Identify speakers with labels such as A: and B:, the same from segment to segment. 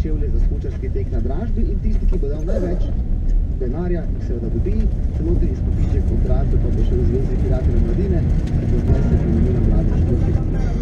A: čevlje za smučarski tek na dražbi in tisti, ki bo dal največ denarja, jih seveda dobi. Celoten izkupiček kontratu pa bo še v Zvezi Pirateljev mladine, ki bo zdaj se premenila mlade športnike.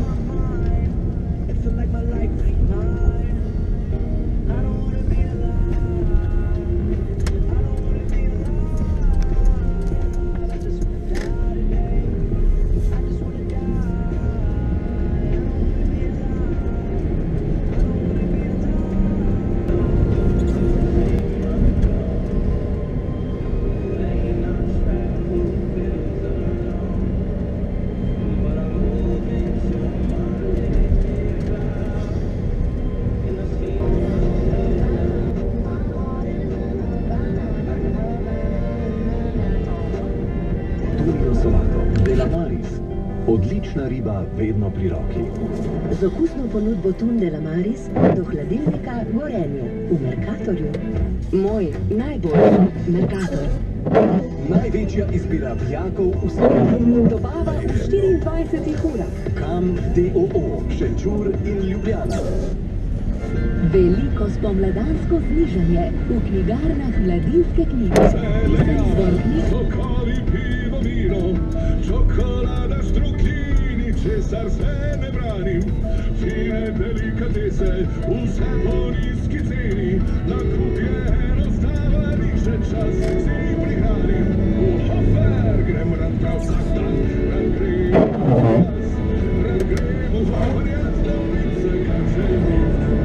B: Odlična riba vedno pri roki.
C: Z okusno ponudbo tun de la Maris do hladilnika Gorenje v Mercatorju. Moj najbolj Mercator.
B: Največja izbira pijakov v Sloveniji.
C: Dobava v 24 urah.
B: Kam DOO, Šenčur in Ljubljana.
C: Veliko spomladansko znižanje v knjigarnah Mladinske knjige.
D: Sokoli, pivo, vino, čokolada, strukini, česar se ne branim. Fine delikatese, vse po nizki ceni, nakup je enostaven in še čas si prihranim. V Hofer grem rad prav vsak dan, rad grem v Hofer, jaz da ulice, kar se mi.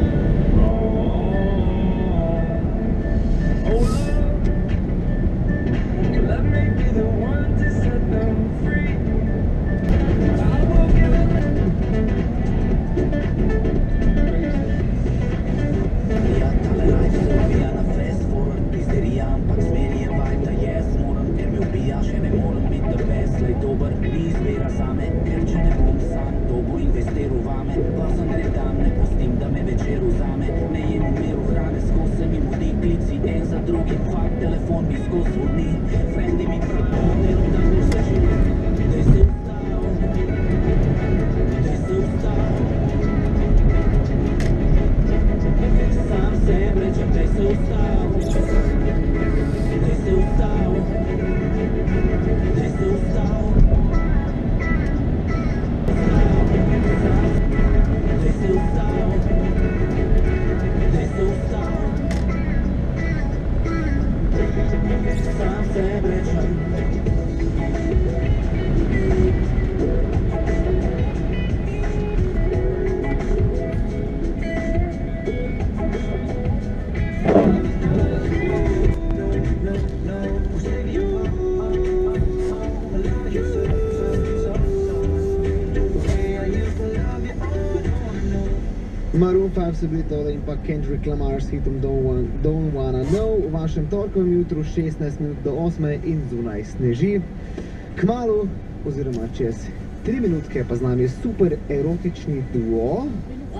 A: Maroon 5 so bili tole in pa Kendrick Lamar s hitom Don't Wanna Know v vašem torkovem jutru 16 minut do 8 in zunaj sneži. Kmalu, oziroma čez 3 minutke, pa z nami je super erotični duo.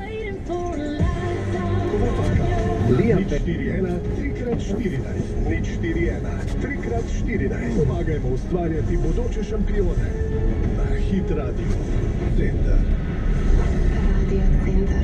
A: Liam
D: Nič 4-1, 3x14, nič 4-1, 3x14. Pomagajmo ustvarjati bodoče šampione. Na Hit Radio Center.
C: Radio Center.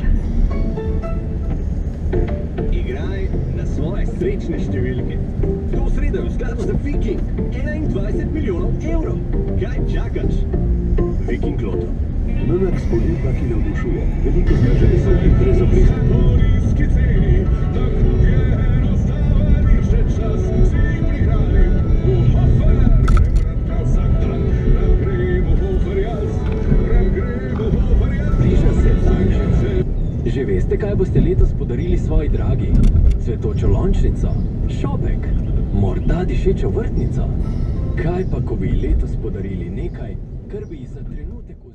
E: Igraj na svoje srečne številke. To sredo je v skladu za Viking 21 milijonov evrov. Kaj čakaš? Viking Loto.
B: Menak spodnika, ki navdušuje. Veliko zmaželjstva in brez opresa.
D: Po nizki ceni, nakup je enostaven in še čas si prihranim. V Hofer grem rad prav vsak dan, rad grem v Hofer jaz, rad grem v Hofer jaz.
E: Bliža se Tanja. Že veste, kaj boste letos podarili svoji dragi? Cvetočo lončnico? Šopek? Morda dišečo vrtnico? Kaj pa, ko bi ji letos podarili nekaj, kar bi ji za trenutek